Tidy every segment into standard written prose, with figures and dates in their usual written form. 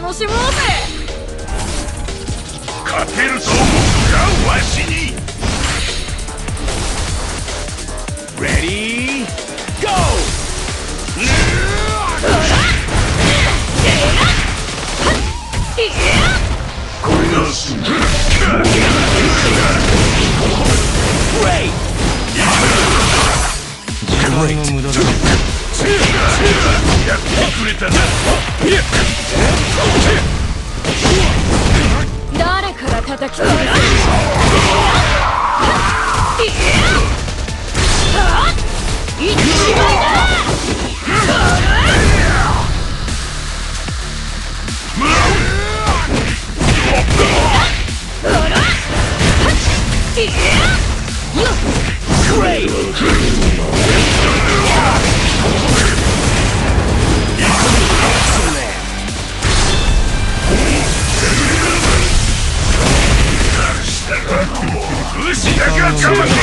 楽しもうぜ。 勝てると思うかわしに。Ready Go。 これが真実。 時間の無駄だ。 やってくれたな。 誰から叩き込む。いっちまいだ。 牛だけは我慢できん。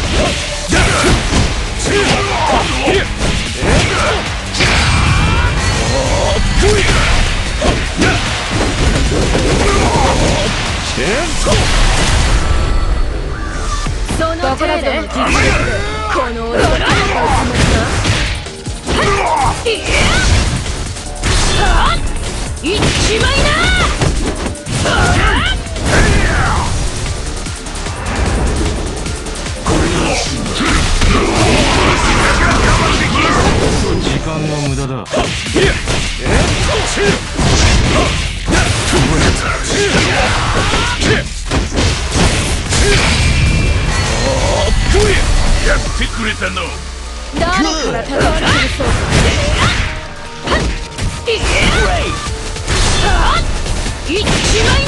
その程度の実力でこの男を戦うつもりか。いっちまいな。 時間の無駄だ。 やってくれたの。 誰から叩き込むそうか。いっちまいな。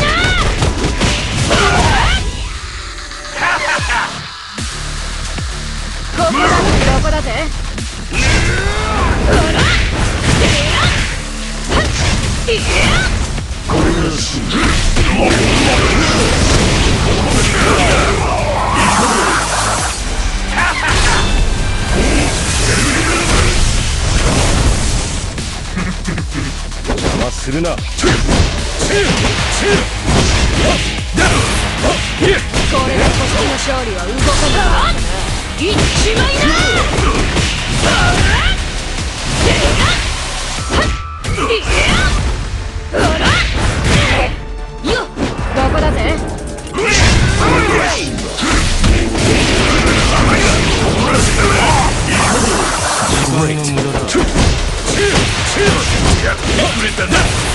ここだぜ、どこだぜ。 これが真実。 邪魔するな。 これでこっちの勝利は動かない。いっちまいな。よっ、どこだぜ。 時間の無駄だ。 やってくれたな。